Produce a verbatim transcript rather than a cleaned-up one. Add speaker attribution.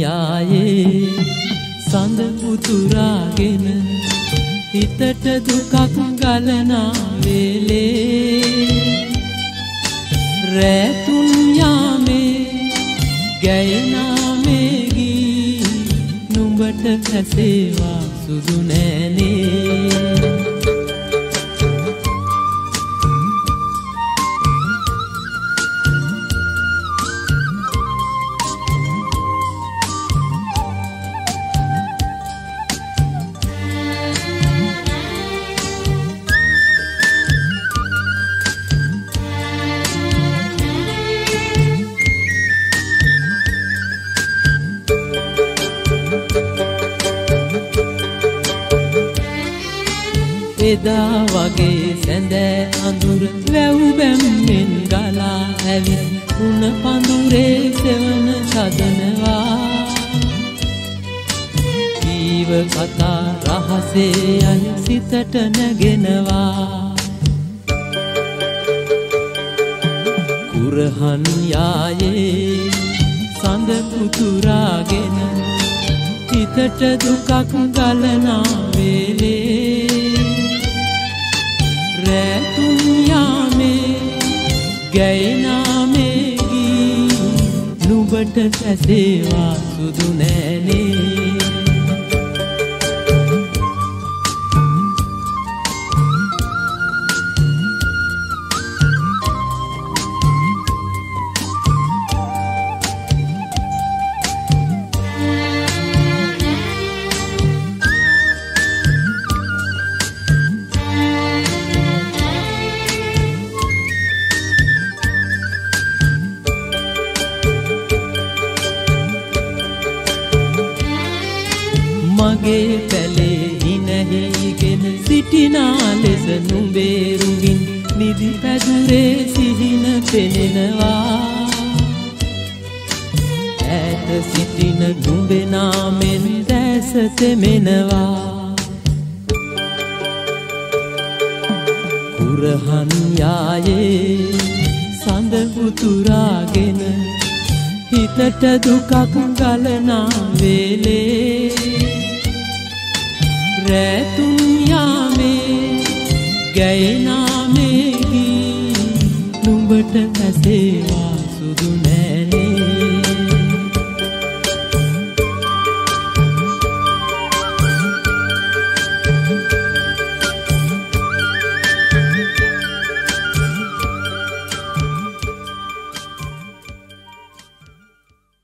Speaker 1: යායේ සඳ උතුරාගෙන හිතට දුකක් ගලනා වේලේ රැතුන් යාමේ ගැයනා මේගී නුඹට ඇසේවා සුදු නෑනේ එදා වගේ සැඳෑ අඳුර වැව් බැම්මෙන් ගලා ඇවිත් උණ පඳුරේ සෙවන සදනවා ජීව කතා රහසේ යයි සිතට නැගෙනවා කුරහන් යායේ සඳ පුතුරාගෙන හිතට දුකක් ගලනා වේලේ රැතුන් යාමේ ගැයනා මේගී නුඹට ඇසේවා සුදු නෑනේ මගේ පැලේ හිනැහිගෙන සිටිනා ලෙස නුඹේ රුවින් නිදි පැදුරේ සිහින පෙනෙනවා ඈත සිටින නුඹේ නාමෙන් දැස තෙමෙනවා කුරහන් යායේ සඳ උතුරාගෙන හිතට දුකක් ගලනා වේලේ රැතුන් යාමේ ගැයනා මේගී නුඹට ඇසේවා සුදු නෑ